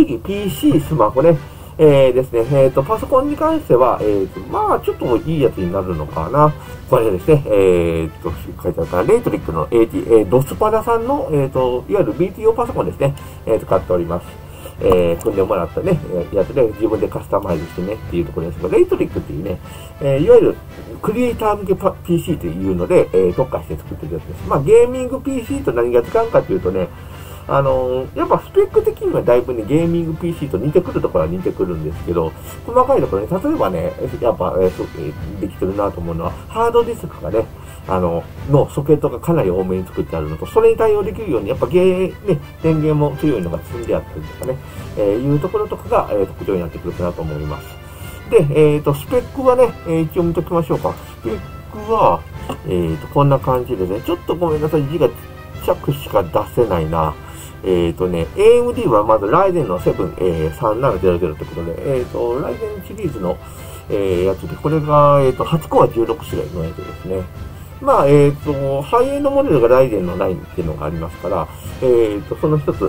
次 PC、スマホね。ですね。パソコンに関しては、まあ、ちょっといいやつになるのかな。これですね。書いてあったレイトリックの ドスパダさんの、いわゆる BTO パソコンですね。使っております。組んでもらったね、やつで自分でカスタマイズしてねっていうところですが、レイトリックっていうね、いわゆるクリエイター向けPC というので、特化して作ってるやつです。まあ、ゲーミング PC と何が違うかというとね、やっぱスペック的にはだいぶね、ゲーミング PC と似てくるところは似てくるんですけど、細かいところね、例えばね、やっぱ、できてるなと思うのは、ハードディスクがね、のソケットがかなり多めに作ってあるのと、それに対応できるように、やっぱね、電源も強いのが積んであったりとかね、いうところとかが、特徴になってくるかなと思います。で、スペックはね、一応見ときましょうか。スペックは、こんな感じでね、ちょっとごめんなさい、字がちっちゃくしか出せないな。AMD はまずライゼンの7、3700ってことで、ライゼンシリーズの、やつで、これが、8コア16種類のやつですね。まあ、ハイエンドモデルがライゼンの9っていうのがありますから、その一つ、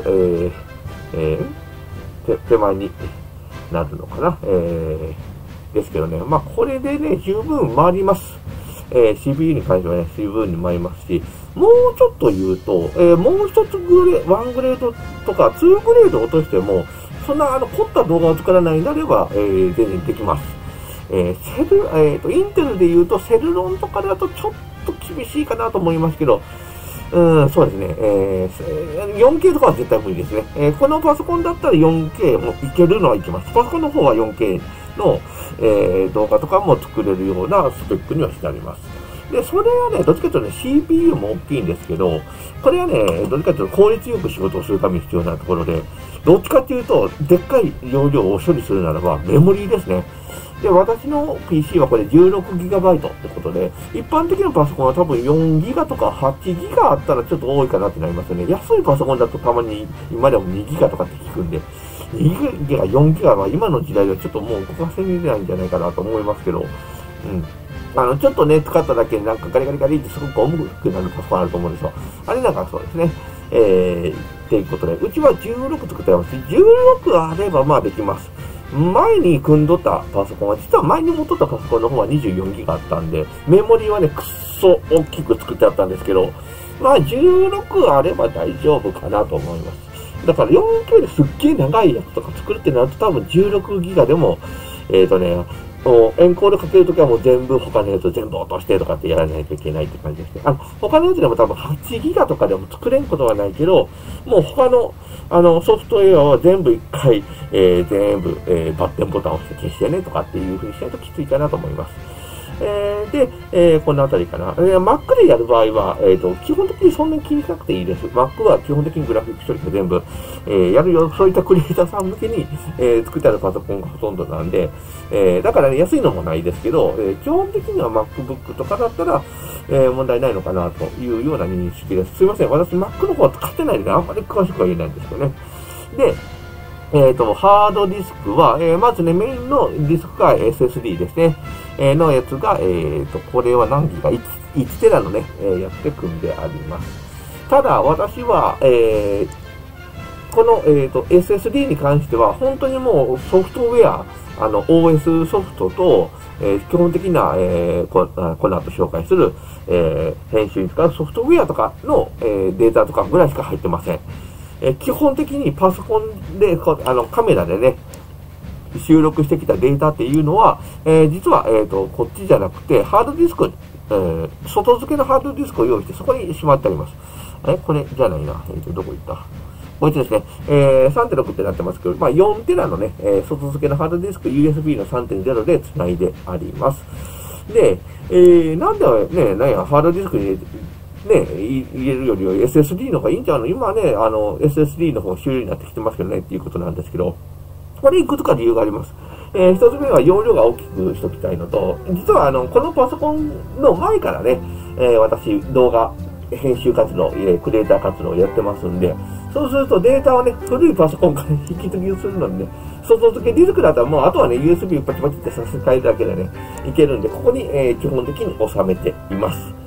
手前になるのかな。ですけどね、まあ、これでね、十分回ります。CPU に関してはね、十分に回りますし、もうちょっと言うと、もう一つ1グレードとか2グレード落としても、そんな凝った動画を作らないなれば、全然できます。インテルで言うと、セルロンとかだとちょっと厳しいかなと思いますけど、そうですね、4K とかは絶対無理ですね。このパソコンだったら 4K もいけるのはいけます。パソコンの方は 4K の、動画とかも作れるようなスペックにはしてあります。で、それはね、どっちかというとね、CPU も大きいんですけど、これはね、どっちかというと効率よく仕事をするために必要なところで、どっちかというと、でっかい容量を処理するならば、メモリーですね。で、私の PC はこれ 16GB ってことで、一般的なパソコンは多分 4GB とか 8GB あったらちょっと多いかなってなりますよね。安いパソコンだとたまに今でも 2GB とかって聞くんで、2GB、4GB は今の時代ではちょっともう動かせないんじゃないかなと思いますけど、ちょっとね、使っただけでなんかガリガリガリってすごく重くなるパソコンあると思うんですよ。あれなんかそうですね。っていうことで、うちは16作ってますし、16あればまあできます。前に組んどったパソコンは、実は前に持っとったパソコンの方は 24GB あったんで、メモリはね、くっそ大きく作ってあったんですけど、まあ16あれば大丈夫かなと思います。だから 4K ですっげえ長いやつとか作るってなると多分 16GB でも、エンコードかけるときはもう全部他のやつ全部落としてとかってやらないといけないって感じですね。他のやつでも多分8ギガとかでも作れんことはないけど、もう他の、ソフトウェアは全部一回、全部、バッテンボタンを押して消してねとかっていう風にしないときついかなと思います。で、このあたりかな。Mac でやる場合は、基本的にそんなに気にしなくていいです。Mac は基本的にグラフィック処理が全部、やるよ。そういったクリエイターさん向けに、作ってあるパソコンがほとんどなんで、だからね、安いのもないですけど、基本的には MacBook とかだったら、問題ないのかなというような認識です。すいません。私 Mac の方は使ってないので、あんまり詳しくは言えないんですよね。で、ハードディスクは、まずね、メインのディスクが SSD ですね。のやつが、これは何ギガ 1テラのね、やつで組んであります。ただ、私は、この、SSD に関しては、本当にもうソフトウェア、OS ソフトと、基本的な、この後紹介する、編集に使うソフトウェアとかの、データとかぐらいしか入ってません。基本的にパソコンで、カメラでね、収録してきたデータっていうのは、実は、こっちじゃなくて、ハードディスク、外付けのハードディスクを用意して、そこにしまってあります。これじゃないな。どこ行ったこいつですね。3.6 ってなってますけど、まあ、4テラのね、外付けのハードディスク USB の 3.0 で繋いであります。で、なんでね、ハードディスクに入れるよりは SSD の方がいいんちゃうの？今はね、SSD の方主流になってきてますけどね、っていうことなんですけど、これいくつか理由があります。一つ目は容量が大きくしときたいのと、実はこのパソコンの前からね、私、動画、編集活動、クリエイター活動をやってますんで、そうするとデータをね、古いパソコンから引き継ぎするのにね、外付けディスクだったらもう、あとはね、USB パチパチって差し替えるだけでね、いけるんで、ここに、基本的に収めています。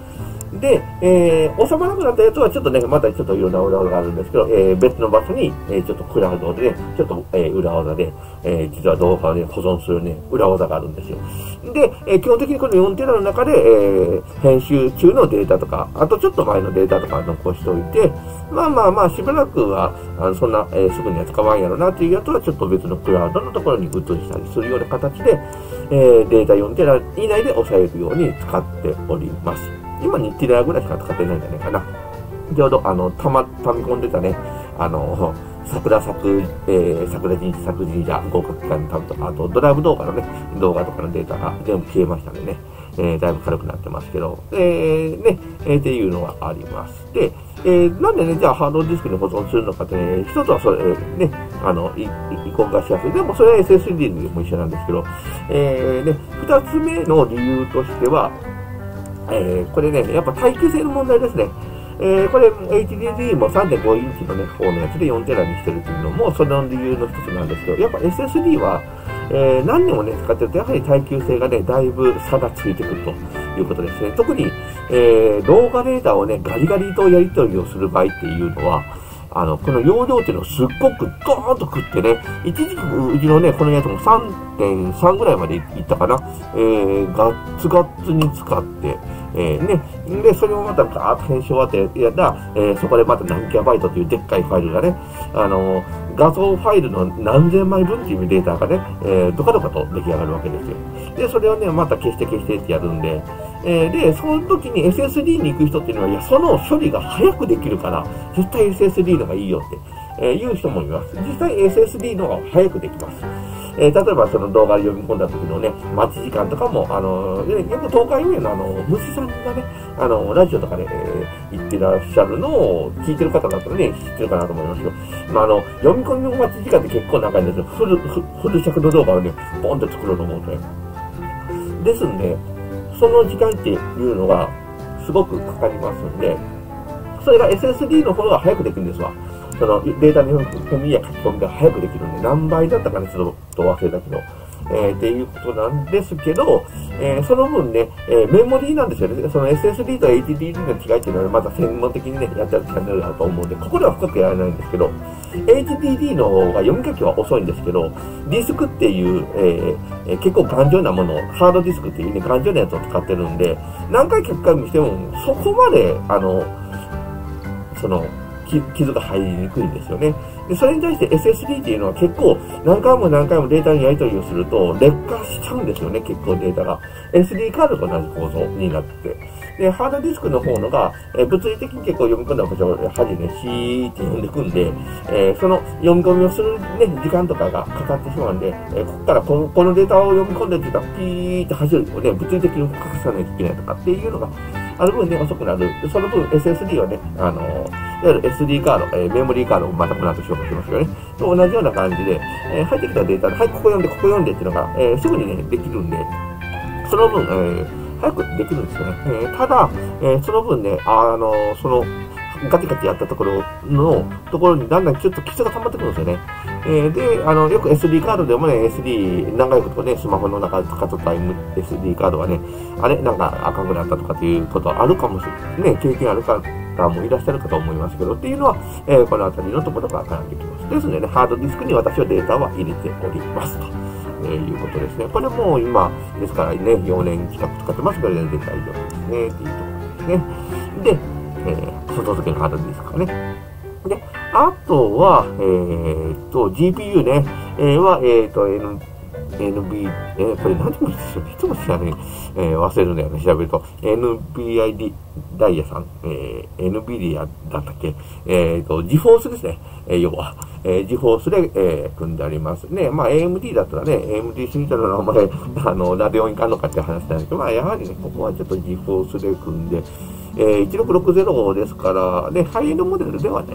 で、収まらなくなったやつはちょっとね、またちょっといろんな裏技があるんですけど、別の場所に、ちょっとクラウドでね、ちょっと、裏技で、実は動画をね、保存するね、裏技があるんですよ。で、基本的にこの4テラの中で、編集中のデータとか、あとちょっと前のデータとか残しておいて、しばらくは、そんな、すぐには使わんやろなっていうやつは、ちょっと別のクラウドのところに移したりするような形で、データ4テラ以内で抑えるように使っております。今2テラぐらいしか使ってないんじゃないかな。ちょうど、溜み込んでたね、桜神社合格期間のためとか、あとドライブ動画のね、動画とかのデータが全部消えましたんでね、だいぶ軽くなってますけど、っていうのがありまして、なんでね、じゃあハードディスクに保存するのかってね、一つはそれ、ね、移行がしやすい。でもそれは SSD でも一緒なんですけど、二つ目の理由としては、これね、やっぱ耐久性の問題ですね。これ HDD も 3.5 インチのね、方のやつで4テラにしてるっていうのも、その理由の一つなんですけど、やっぱ SSD は、何年もね、使ってると、やはり耐久性がね、だいぶ差がついてくるということですね。特に、動画データをね、ガリガリとやり取りをする場合っていうのは、この容量っていうのをすっごくドーンと食ってね、一時期うちのね、このやつも 3.3 ぐらいまでいったかな。ガッツガッツに使って、で、それをまたガーッと編集終わってやったら、そこでまた何キロバイトというでっかいファイルがね、画像ファイルの何千枚分っていうデータがね、ドカドカと出来上がるわけですよ。で、それをね、また消してってやるんで、で、その時に SSD に行く人っていうのは、いや、その処理が早くできるから、絶対 SSD の方がいいよって、いう人もいます。実際 SSD の方が早くできます。例えばその動画を読み込んだ時のね、待ち時間とかも、よく東海運営の虫さんがね、ラジオとかで、言ってらっしゃるのを聞いてる方だったらね、知ってるかなと思いますけど、読み込みの待ち時間って結構長いんですよ。フル尺度動画をね、ボンと作ろうと思うとね。ですんで、その時間っていうのがすごくかかりますんで、それが SSD の方が早くできるんですわ。そのデータの読みや書き込みが早くできるんで、何倍だったかね、ちょっと忘れたけど、っていうことなんですけど、その分ね、メモリーなんですよね。その SSD と HDD の違いっていうのはまた専門的にね、やってるチャンネルだと思うんで、ここでは深くやらないんですけど、HDD の方が読み書きは遅いんですけど、ディスクっていう、結構頑丈なものを、ハードディスクっていうね、頑丈なやつを使ってるんで、何回書き込みしても、そこまで、傷が入りにくいんですよね。で、それに対して SSD っていうのは結構何回も何回もデータのやり取りをすると劣化しちゃうんですよね、結構データが。SD カードと同じ構造になってて。で、ハードディスクの方のが、物理的に結構読み込んだ場所を端ね、シーって読んでくんで、その読み込みをするね、時間とかがかかってしまうんで、ここからこのデータを読み込んでって言ったら、ピーって端をね、物理的に隠さないといけないとかっていうのがある分ね、遅くなる。その分 SSD はね、いわゆる SD カード、メモリーカードをまたこの後紹介しますよね。と同じような感じで、入ってきたデータで、はい、ここ読んでっていうのが、すぐにね、できるんで、その分、早くできるんですよね。ただ、その分ね、ガチガチやったところにだんだんちょっと基礎が溜まってくるんですよね。で、よく SD カードでもね、SD、長いことね、スマホの中で使っとった SD カードはね、あれなんか赤くなったとかっていうことはあるかもしれない。ね、経験ある方もいらっしゃるかと思いますけど、っていうのは、このあたりのところが絡んできます。ですのでね、ハードディスクに私はデータは入れておりますと。いうことですね。これも今、ですからね、4年近く使ってますけど、全然大丈夫ですね。っていうところですね。で、外付けのハードディスクかね。で、あとは、GPU ね、は、これ何もですよね。いつも知らない。忘れるんだよね。調べると。NVID ダイヤさん。NVIDIA だったっけGeForce ですね。要は。GeForce で、組んでありますね。まあ、AMD だったらね、AMD スイートの名前、ラデオンいかんのかって話なんですけど、まあ、やはりね、ここはちょっと GeForce で組んで、1660ですから、ね、ハイエンドモデルではない。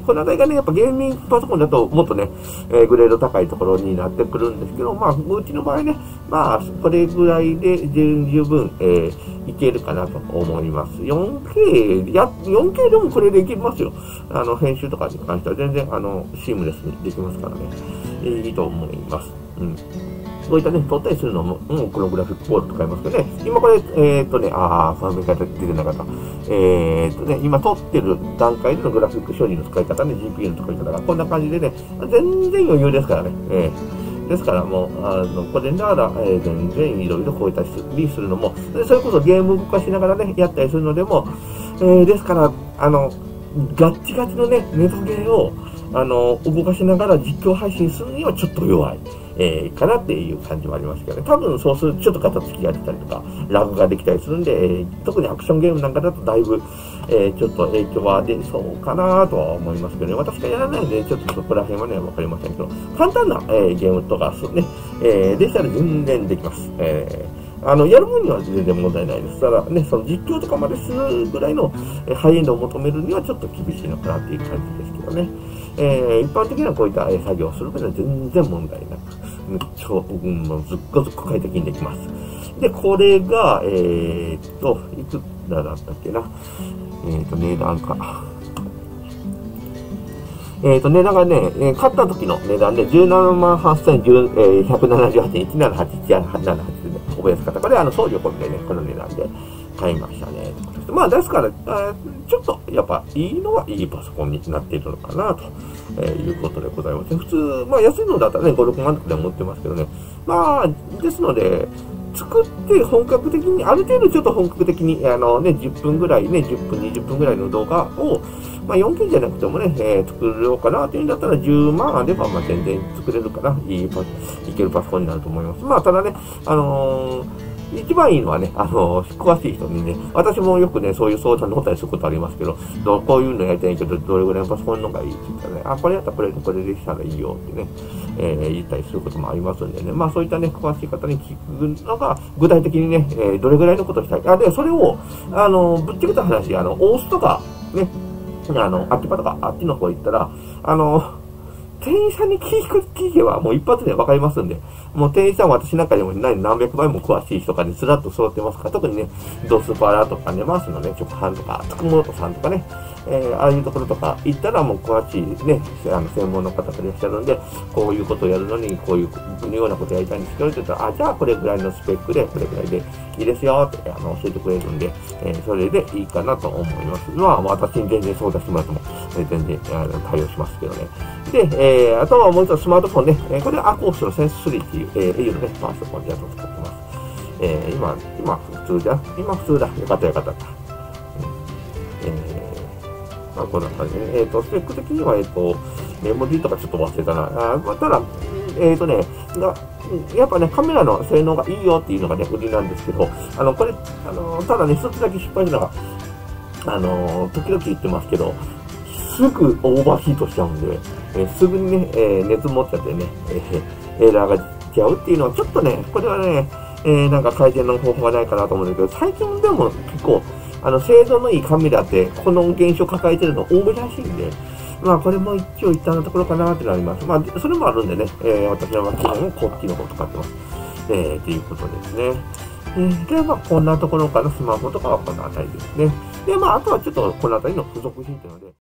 このあたりがね、やっぱゲーミングパソコンだともっとね、グレード高いところになってくるんですけど、まあ、うちの場合ね、まあ、これぐらいで十分、いけるかなと思います。4K でもこれでいけますよ。編集とかに関しては全然、シームレスにできますからね。いいと思います。うん。 こういったね、撮ったりするのも、このグラフィックボード使いますけどね、今これ、ファミリーから出てなかった。今撮ってる段階でのグラフィック処理の使い方ね、GPU の使い方がこんな感じでね、全然余裕ですからね。ですからもう、これなら、全然いろいろこういったりするのも、それこそゲーム動かしながらね、やったりするのでも、ですから、ガッチガチのね、ネトゲーを、動かしながら実況配信するにはちょっと弱い。かなっていう感じはありますけどね。多分そうするとちょっと片付きが出たりとか、ラグができたりするんで、特にアクションゲームなんかだとだいぶ、ちょっと影響は出そうかなとは思いますけどね。私がやらないんで、ちょっとそこら辺はね、わかりませんけど、簡単な、ゲームとかね、でしたら全然できます。やる分には全然問題ないです。ただね、その実況とかまでするぐらいのハイエンドを求めるにはちょっと厳しいのかなっていう感じですけどね。一般的なこういった作業をする分には全然問題なく、もうずっこ快適にできます。で、これが、いくらだったっけな。値段か。値段がね、買った時の値段で178円、178、178でね、お安かった。これ送料込みでね、この値段で買いましたね。まあ、ですから、ちょっと、やっぱ、いいのはいいパソコンになっているのかな、ということでございます。普通、まあ、安いのだったらね、5、6万とかで持ってますけどね。まあ、ですので、作って本格的に、ある程度ちょっと本格的に、10分ぐらいね、10分、20分ぐらいの動画を、まあ、4K じゃなくてもね、作ろうかなっていうんだったら10万あれば、まあ、全然作れるかな、いけるパソコンになると思います。まあ、ただね、一番いいのはね、詳しい人にね、私もよくね、そういう相談乗ったりすることありますけど、こういうのやりたいけど、どれぐらいのパソコンの方がいいって言ったらね、これやったらこれでしたらいいよってね、言ったりすることもありますんでね、まあそういったね、詳しい方に聞くのが、具体的にね、どれぐらいのことをしたいか。で、それを、ぶっちゃけた話、オースとか、ね、秋葉とか、あっちの方行ったら、店員さんに聞けばもう一発でわかりますんで、もう店員さんは私なんかでも何百倍も詳しい人がね、ずらっと揃ってますから、特にね、ドスパラとかね、マウスのね、直販とか、つくものとさんとかね、ああいうところとか行ったらもう詳しいね、専門の方がいらっしゃるんで、こういうことをやるのに、こういうようなことをやりたいんですけど、って言ったら、じゃあこれぐらいのスペックで、これぐらいでいいですよって教えてくれるんで、それでいいかなと思います。まあ、私に全然相談してもらっても、全然対応しますけどね。で、あとはもう一つスマートフォンね、これはアコースのセンス3っていう、au のね、パソコンでやっと使ってます。今普通だ。よかった。まあ、こんな感じで、スペック的には、メモリとかちょっと忘れたな。ただ、やっぱね、カメラの性能がいいよっていうのがね、売りなんですけど、これ、ただね、一つだけ失敗したのが、時々言ってますけど、すぐオーバーヒートしちゃうんで、すぐにね、熱持っちゃってね、エラーが出ちゃうっていうのは、ちょっとね、これはね、なんか改善の方法がないかなと思うんだけど、最近でも結構、精度のいいカメラって、この現象を抱えてるの多いらしいんで、まあ、これも一長一短なところかなってなります。まあ、それもあるんでね、私は基本こっちの方を使ってます。っていうことですね。で、まあ、こんなところからスマホとかはこのあたりですね。で、まあ、あとはちょっとこのあたりの付属品っていうので、